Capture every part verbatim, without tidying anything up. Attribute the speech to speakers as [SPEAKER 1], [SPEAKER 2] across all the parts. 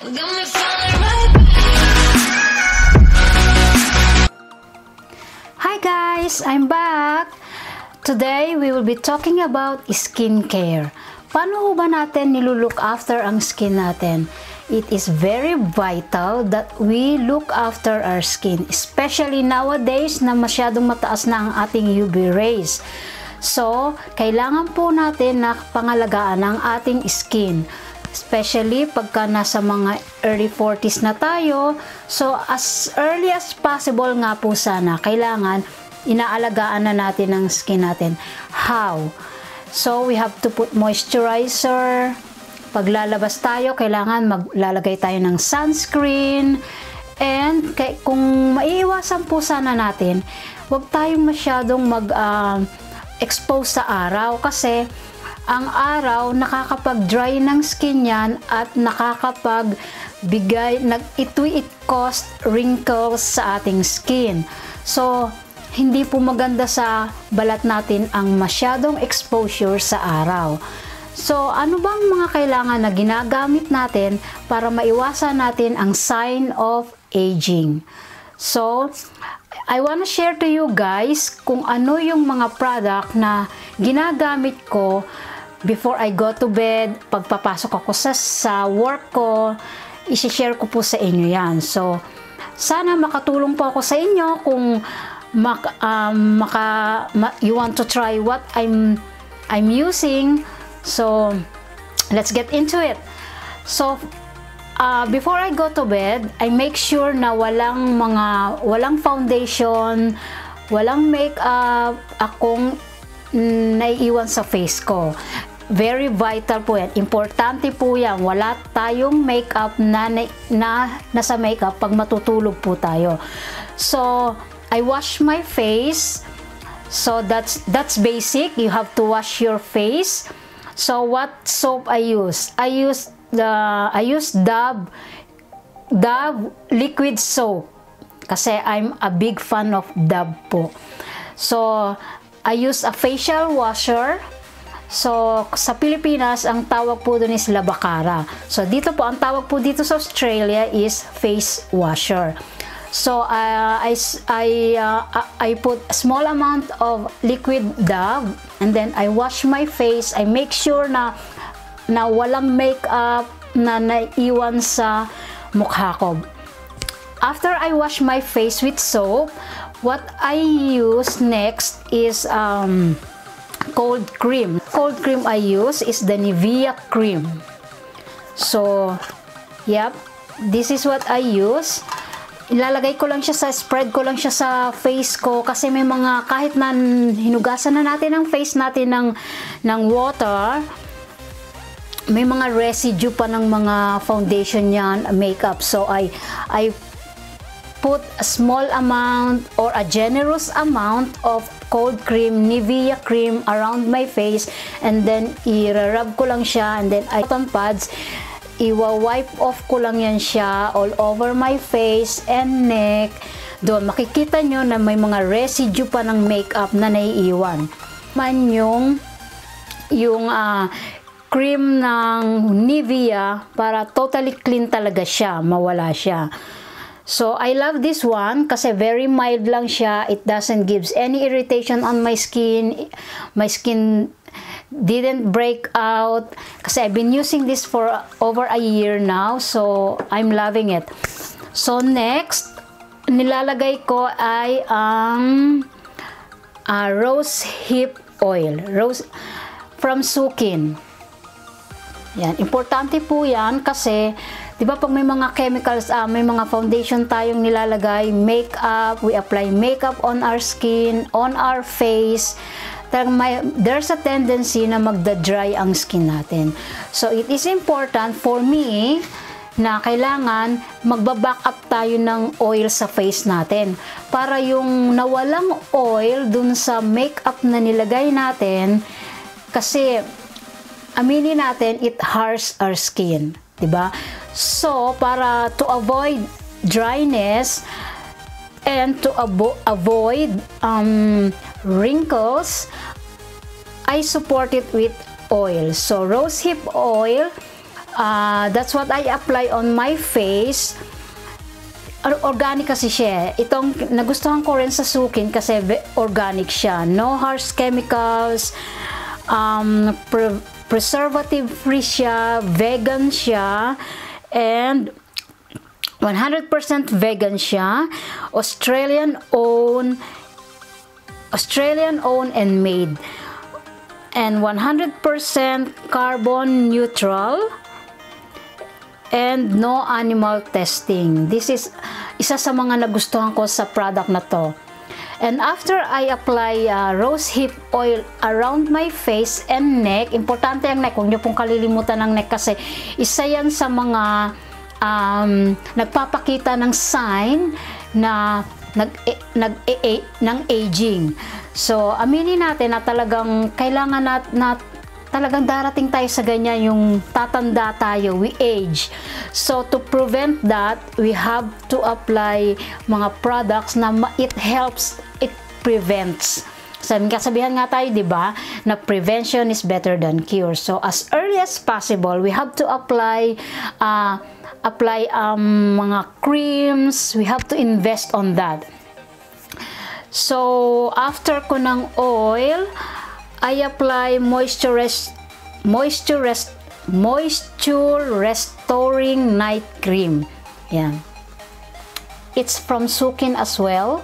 [SPEAKER 1] Hi guys, I'm back! Today, we will be talking about skincare. Paano ba natin nilulook after ang skin natin? It is very vital that we look after our skin, especially nowadays na masyadong mataas na ang ating U V rays. So, kailangan po natin na pangalagaan ang ating skin, especially pagka nasa mga early forties na tayo. So, as early as possible nga po sana, kailangan inaalagaan na natin ang skin natin. How? So, we have to put moisturizer. Paglalabas tayo, kailangan maglalagay tayo ng sunscreen. And kung maiiwasan po sana natin, huwag tayong masyadong mag uh, expose sa araw, kasi ang araw nakakapag-dry ng skin yan at nakakapagbigay, nag, it, it cause wrinkles sa ating skin. So, hindi po maganda sa balat natin ang masyadong exposure sa araw. So, ano bang mga kailangan na ginagamit natin para maiwasan natin ang sign of aging? So, I wanna share to you guys kung ano yung mga product na ginagamit ko before I go to bed, pagpapasok ako sa, sa work ko, isi-share ko po sa inyo yan. So, sana makatulong po ako sa inyo kung mak, um, maka, ma, you want to try what I'm, I'm using. So, let's get into it. So, Uh, before I go to bed, I make sure na walang mga, walang foundation, walang makeup akong naiiwan sa face ko. Very vital po yan. Importante po yan. Wala tayong makeup na, na, na nasa makeup pag matutulog po tayo. So, I wash my face. So, that's, that's basic. You have to wash your face. So, what soap I use? I use The, I use Dove, Dove liquid soap kasi I'm a big fan of Dove po. So, I use a facial washer. So, sa Pilipinas, ang tawag po doon is Labacara. So, dito po, ang tawag po dito sa Australia is face washer. So, uh, I, I, uh, I put a small amount of liquid Dove and then I wash my face. I make sure na na walang makeup na naiwan sa mukha ko. After I wash my face with soap, what I use next is um, cold cream. Cold cream I use is the Nivea cream. So, yep, this is what I use. Ilalagay ko lang siya sa, spread ko lang siya sa face ko kasi may mga, kahit na hinugasan na natin ang face natin ng, ng water, may mga residue pa ng mga foundation yan, makeup. So, I, I put a small amount or a generous amount of cold cream, Nivea cream around my face, and then i-rub ko lang siya, and then I cotton pads, iwa-wipe off ko lang yan siya all over my face and neck. Doon, makikita nyo na may mga residue pa ng makeup na naiiwan. Man yung, yung, ah, uh, cream ng Nivea para totally clean talaga siya, mawala siya. So, I love this one kasi very mild lang siya. It doesn't give any irritation on my skin. My skin didn't break out kasi I've been using this for over a year now. So, I'm loving it. So, next, nilalagay ko ay ang uh, rose hip oil. Rose from Sukin. Yan, importante po yan kasi, di ba pag may mga chemicals, uh, may mga foundation tayong nilalagay, makeup, we apply makeup on our skin, on our face, may, there's a tendency na magda-dry ang skin natin. So, it is important for me na kailangan magbaback up tayo ng oil sa face natin para yung nawalang oil dun sa makeup na nilagay natin, kasi aminin natin, it harms our skin, diba? So, para to avoid dryness and to avo avoid um, wrinkles, I support it with oil. So, rosehip oil, Uh, that's what I apply on my face. Organic kasi siya. Itong nagustuhan ko rin sa Sukin kasi organic siya. No harsh chemicals, um, pre preservative free siya, vegan siya, and one hundred percent vegan siya, Australian owned, Australian owned and made, and one hundred percent carbon neutral, and no animal testing. This is isa sa mga nagustuhan ko sa product na to. And after I apply uh, rose hip oil around my face and neck, importante ang neck, huwag niyo pong kalilimutan ng neck kasi isa yan sa mga um, nagpapakita ng sign na nag, e, nag e, e, ng aging. So, aminin natin na talagang kailangan nat, nat talagang darating tayo sa ganyan, yung tatanda tayo, we age. So, to prevent that, we have to apply mga products na it helps, it prevents. Sabi, kasabihan nga tayo, di ba, na prevention is better than cure. So, as early as possible, we have to apply, uh, apply um, mga creams. We have to invest on that. So, after ko ng oil, I apply moisture rest, moisture rest, moisture restoring night cream. Yan. It's from Sukin as well.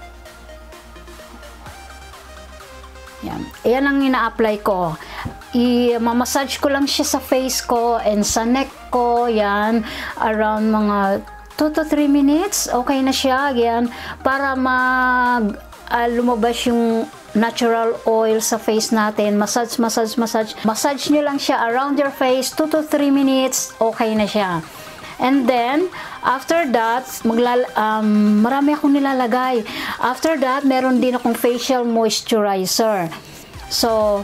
[SPEAKER 1] Yan. Yan ang ina-apply ko. I-massage ko lang siya sa face ko and sa neck ko. Yan. Around mga two to three minutes. Okay na siya. Yan. Para mag uh, lumabas yung natural oil sa face natin. Massage, massage, massage. Massage nyo lang siya around your face. two to three minutes. Okay na siya. And then, after that, maglal um, marami akong nilalagay. After that, meron din akong facial moisturizer. So,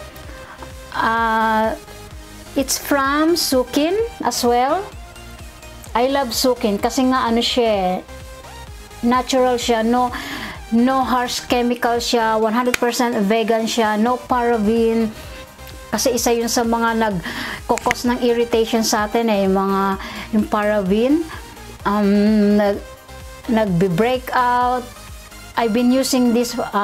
[SPEAKER 1] uh, it's from Sukin as well. I love Sukin kasi nga ano siya, natural siya. No, no harsh chemical siya, one hundred percent vegan siya, no paraben. Kasi isa yun sa mga nag-cause ng irritation sa atin eh, yung mga yung paraben, um, nag, nag-break out. I've been using this uh,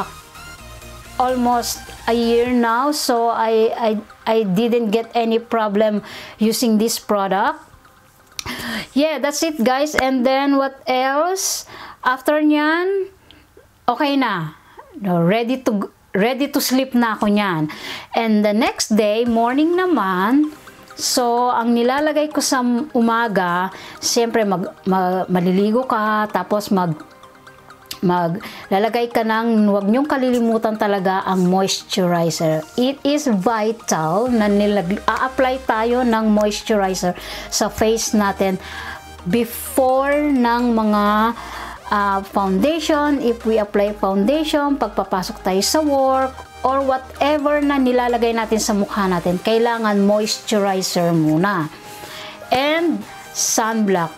[SPEAKER 1] almost a year now, so I, I, I didn't get any problem using this product. Yeah, that's it guys. And then what else? After nyan, okay na. Ready to ready to sleep na ako niyan. And the next day, morning naman, so ang nilalagay ko sa umaga, siyempre mag, mag, maliligo ka, tapos mag maglalagay ka ng, huwag niyong kalilimutan talaga ang moisturizer. It is vital na nilag a-apply tayo ng moisturizer sa face natin before ng mga Uh, foundation. If we apply foundation, pagpapasok tayo sa work, or whatever na nilalagay natin sa mukha natin, kailangan moisturizer muna. And sunblock.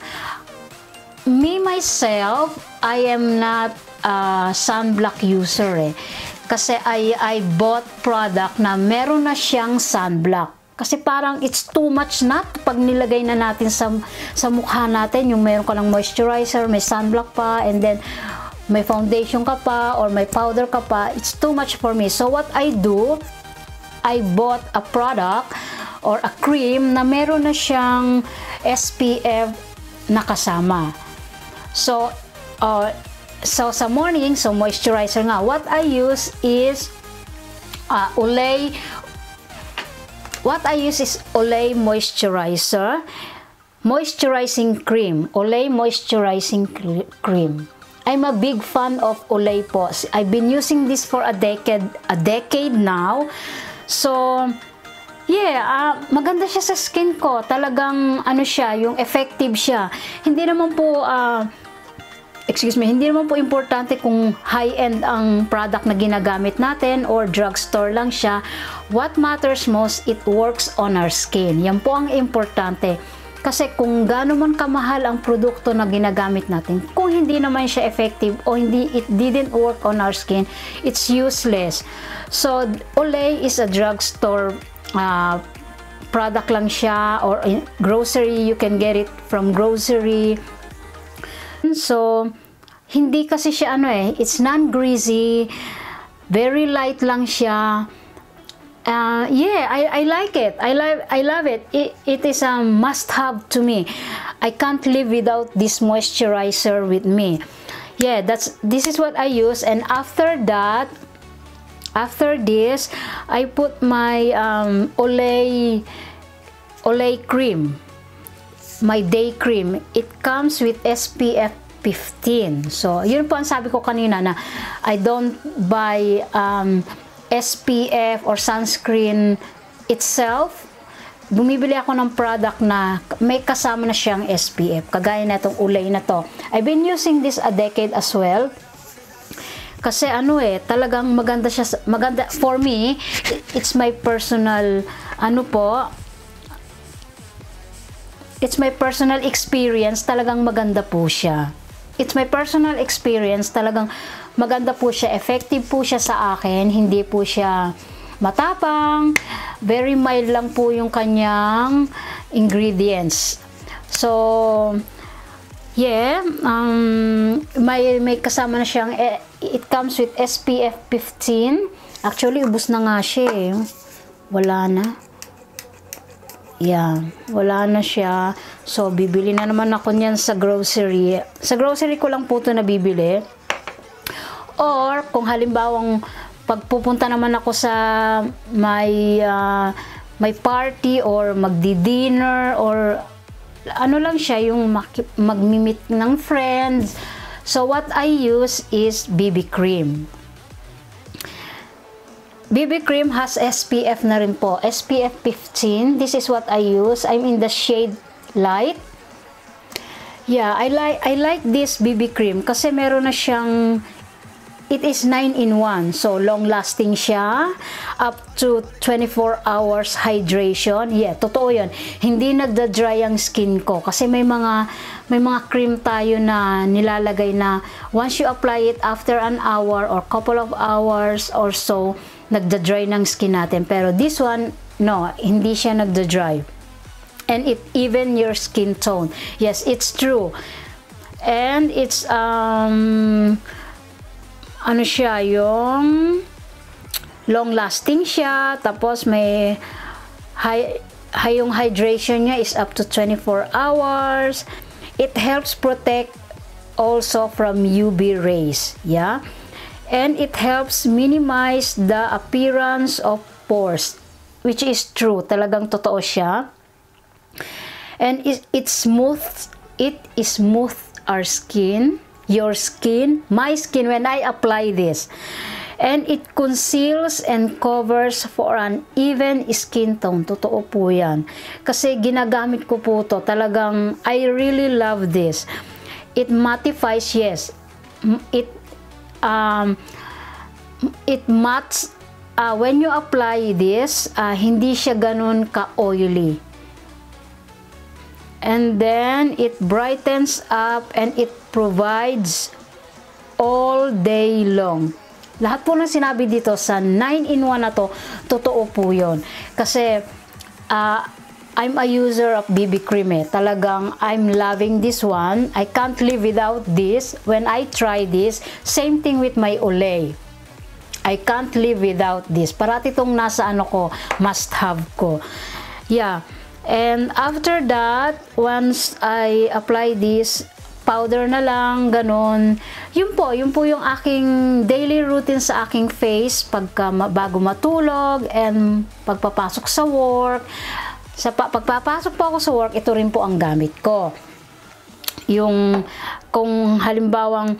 [SPEAKER 1] Me, myself, I am not a sunblock user eh. Kasi I, I bought product na meron na siyang sunblock. Kasi parang it's too much na pag nilagay na natin sa, sa mukha natin, yung mayroon ka ng moisturizer, may sunblock pa, and then may foundation ka pa, or may powder ka pa, it's too much for me. So what I do, I bought a product or a cream na meron na siyang S P F na kasama. So, uh, so sa morning, so moisturizer nga, what I use is uh, Olay. What I use is Olay moisturizer, moisturizing cream, Olay moisturizing cream. I'm a big fan of Olay po. I've been using this for a decade, a decade now. So, yeah, uh, maganda siya sa skin ko. Talagang ano siya, yung effective siya. Hindi naman po uh, excuse me, hindi naman po importante kung high-end ang product na ginagamit natin or drugstore lang siya. What matters most, it works on our skin. Yan po ang importante. Kasi kung gaano man kamahal ang produkto na ginagamit natin, kung hindi naman siya effective o hindi, it didn't work on our skin, it's useless. So, Olay is a drugstore uh, product lang siya, or in grocery, you can get it from grocery. So, hindi kasi siya ano eh, it's non-greasy, very light lang siya. Uh, yeah, I, I like it. I love I love it. It, it is a must-have to me. I can't live without this moisturizer with me. Yeah, that's this is what I use. And after that, after this, I put my um, Olay Olay cream, my day cream. It comes with S P F fifteen. So, yun po ang sabi ko kanina na I don't buy um, S P F or sunscreen itself. Bumibili ako ng product na may kasama na siyang S P F, kagaya na itong Olay na to. I've been using this a decade as well, kasi ano eh, talagang maganda siya, maganda for me. It's my personal ano po, it's my personal experience, talagang maganda po siya. It's my personal experience, talagang maganda po siya, effective po siya sa akin, hindi po siya matapang, very mild lang po yung kanyang ingredients. So, yeah, um, may, may kasama na siyang, it comes with S P F fifteen. Actually, ubos na nga siya eh. Wala na. Yeah, wala na siya. So, bibili na naman ako niyan sa grocery. Sa grocery ko lang po ito nabibili. Or, kung halimbawang pagpupunta naman ako sa may uh, may party or magdi-dinner or ano lang siya, yung mag-meet ng friends. So what I use is B B cream. B B cream has S P F na rin po, S P F fifteen. This is what I use. I'm in the shade light. Yeah, I like I like this B B cream kasi meron na siyang, it is nine in one, so long lasting siya, up to twenty-four hours hydration. Yeah, totoo yun. Hindi nagda-dry ang skin ko kasi may mga may mga cream tayo na nilalagay na once you apply it after an hour or couple of hours or so, nagda-dry ng skin natin. Pero this one, no, hindi siya nagda-dry. And it even your skin tone. Yes, it's true. And it's um ano siya, yung long lasting siya, tapos may high, high yung hydration niya is up to twenty-four hours. It helps protect also from U V rays, yeah, and it helps minimize the appearance of pores, which is true, talagang totoo siya. And it, it smooth it is smooth our skin, your skin, my skin when I apply this. And it conceals and covers for an even skin tone. Totoo po yan. Kasi ginagamit ko po to. Talagang, I really love this. It mattifies, yes. It, um, it mattes, uh, when you apply this, uh, hindi siya ganun ka-oily. And then, it brightens up and it provides all day long. Lahat po ng sinabi dito sa nine in one na to, totoo po yun. Kasi, uh, I'm a user of B B cream eh. Talagang, I'm loving this one. I can't live without this. When I try this, same thing with my Olay. I can't live without this. Parati itong nasa ano ko, must have ko. Yeah. And after that, once I apply this, powder na lang, ganun. Yun po, yun po yung aking daily routine sa aking face pagka bago matulog and pagpapasok sa work. Sa pa, pagpapasok po ako sa work, ito rin po ang gamit ko. Yung kung halimbawang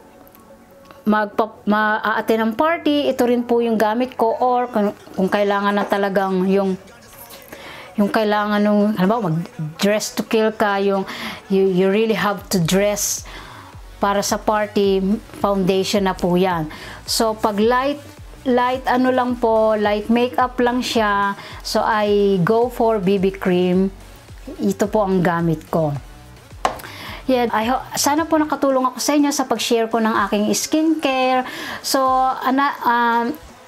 [SPEAKER 1] mag-a-attend ng party, ito rin po yung gamit ko, or kung, kung kailangan na talagang yung yung kailangan nung, halimbawa, mag-dress to kill ka, yung you, you really have to dress para sa party, foundation na po yan. So, pag light, light ano lang po, light makeup lang siya, so I go for B B cream. Ito po ang gamit ko. Yeah, I hope, sana po nakatulong ako sa inyo sa pag-share ko ng aking skincare. So, ana, um,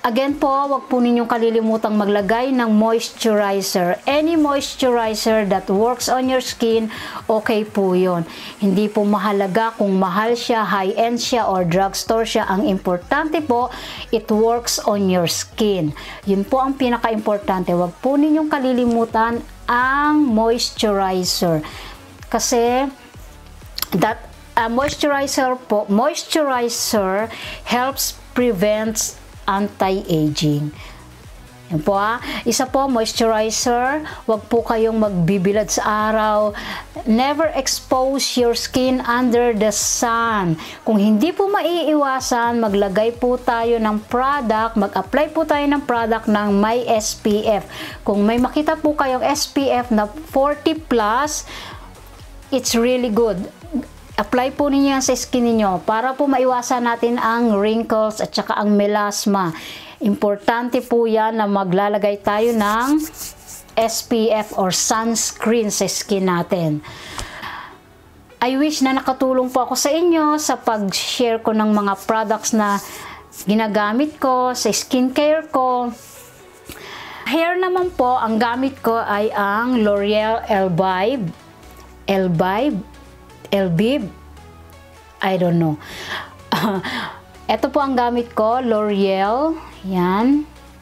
[SPEAKER 1] Again po, wag po ninyong kalilimutang maglagay ng moisturizer. Any moisturizer that works on your skin, okay po yun. Hindi po mahalaga kung mahal siya, high-end siya, or drugstore siya. Ang importante po, it works on your skin. Yun po ang pinaka-importante. Wag po ninyong kalilimutan ang moisturizer. Kasi, that uh, moisturizer po, moisturizer helps prevents anti-aging. Yan po ah. Isa po, moisturizer. Huwag po kayong magbibilad sa araw. Never expose your skin under the sun. Kung hindi po maiiwasan, maglagay po tayo ng product, mag-apply po tayo ng product ng may S P F. Kung may makita po kayong S P F na forty plus, it's really good. Apply po ninyo yan sa skin niyo para po maiwasan natin ang wrinkles at saka ang melasma. Importante po yan na maglalagay tayo ng S P F or sunscreen sa skin natin. I wish na nakatulong po ako sa inyo sa pag-share ko ng mga products na ginagamit ko sa skincare ko. Hair naman po, ang gamit ko ay ang L'Oreal Elvive. Elvive? Elvive? I don't know. Uh, ito po ang gamit ko, L'Oreal. Yan.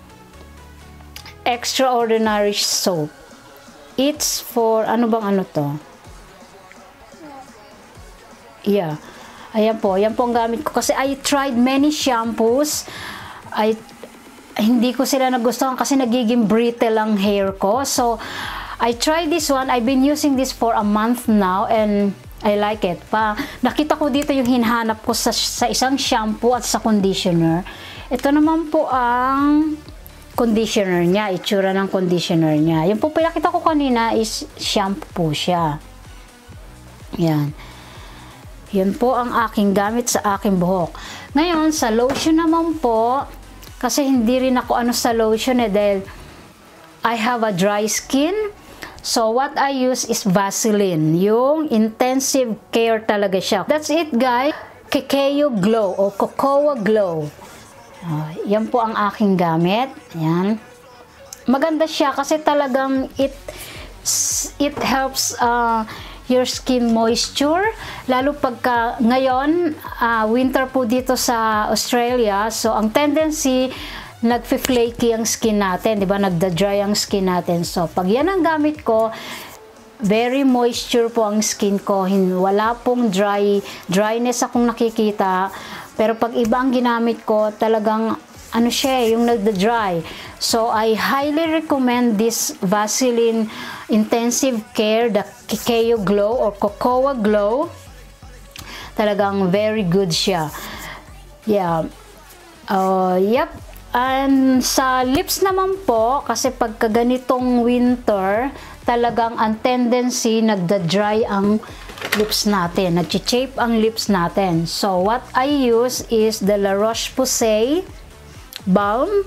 [SPEAKER 1] Extraordinary Soap. It's for, ano bang ano to? Yeah. Ayan po. Yan po ang gamit ko. Kasi I tried many shampoos. I, hindi ko sila nagustuhan kasi nagiging brittle ang hair ko. So, I tried this one. I've been using this for a month now and I like it. Pa, nakita ko dito yung hinahanap ko sa, sa isang shampoo at sa conditioner. Ito naman po ang conditioner niya, itsura ng conditioner niya. Yung po pinakita ko kanina is shampoo po siya. Yan. Yan po ang aking gamit sa aking buhok. Ngayon, sa lotion naman po, kasi hindi rin ako ano sa lotion eh, dahil I have a dry skin. So, what I use is Vaseline. Yung intensive care talaga siya. That's it, guys. Cacao Glow o Cocoa Glow. Uh, yan po ang aking gamit. Yan. Maganda siya kasi talagang it, it helps uh, your skin moisture. Lalo pagka ngayon, uh, winter po dito sa Australia. So, ang tendency, nagfi-flaky ang skin natin, di ba? Nagda-dry ang skin natin. So, pag yan ang gamit ko, very moisture po ang skin ko. Wala pong dry, dryness akong nakikita. Pero pag iba ang ginamit ko, talagang, ano siya, yung nagda-dry. So, I highly recommend this Vaseline Intensive Care, the Cacao Glow or Cocoa Glow. Talagang very good siya. Yeah. Uh, yep. And sa lips naman po, kasi pagka ganitong winter, talagang ang tendency, nagda-dry ang lips natin. Nag-chape ang lips natin. So, what I use is the La Roche-Posay Balm.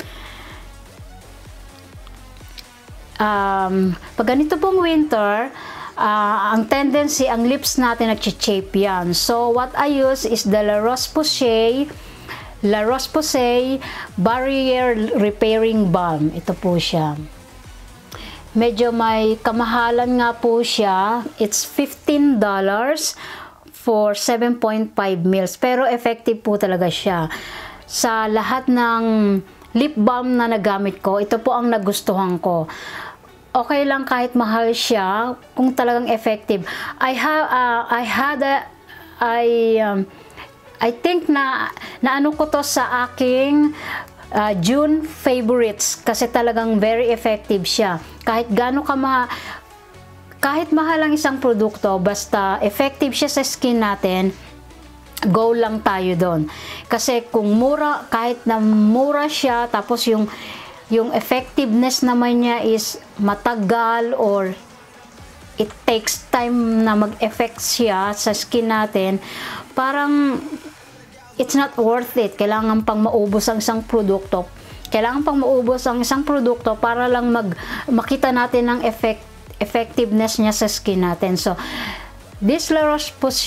[SPEAKER 1] Um, pag ganito pong winter, uh, ang tendency, ang lips natin nag-chape yan. So, what I use is the La Roche-Posay La Roche-Posay Barrier Repairing Balm. Ito po siya. Medyo may kamahalan nga po siya. It's fifteen dollars for seven point five mils. Pero effective po talaga siya. Sa lahat ng lip balm na nagamit ko, ito po ang nagustuhan ko. Okay lang kahit mahal siya, kung talagang effective. I have, uh, I had a, I, um, I think na naano ko to sa aking uh, June favorites kasi talagang very effective siya. Kahit gaano ka ma kahit mahal ang isang produkto, basta effective siya sa skin natin, go lang tayo doon. Kasi kung mura, kahit na mura siya, tapos yung yung effectiveness naman niya is matagal or it takes time na mag-effect siya sa skin natin, parang it's not worth it. Kailangan pang maubos ang isang produkto. Kailangan pang maubos ang isang produkto para lang mag makita natin ang effect, effectiveness niya sa skin natin. So, this La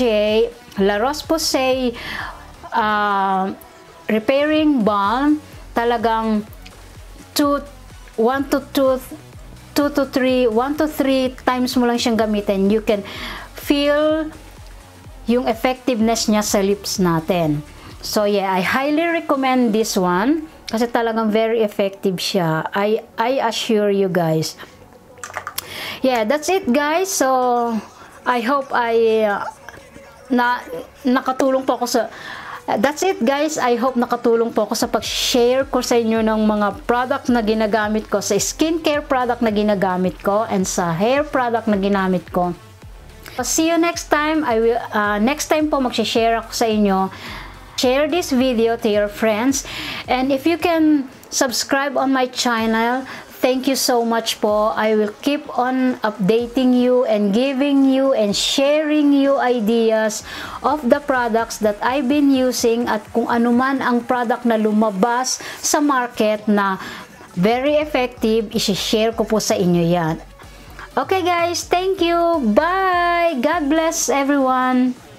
[SPEAKER 1] Roche-Posay, La Roche-Posay uh, Repairing Balm, talagang two, one to two, two to three, one to three times mo lang siyang gamitin, you can feel yung effectiveness niya sa lips natin. So yeah, I highly recommend this one kasi talagang very effective siya. I I assure you guys. Yeah, that's it guys. So I hope I uh, na nakatulong po ako sa uh, that's it guys. I hope nakatulong po ako sa pag-share ko sa inyo ng mga product na ginagamit ko, sa skincare product na ginagamit ko and sa hair product na ginamit ko. See you next time. I will uh, next time po mag-share ako sa inyo. Share this video to your friends, and if you can subscribe on my channel, thank you so much po. I will keep on updating you and giving you and sharing you ideas of the products that I've been using at kung ano man ang product na lumabas sa market na very effective, i-share ko po sa inyo yan. Okay guys, thank you. Bye. God bless everyone.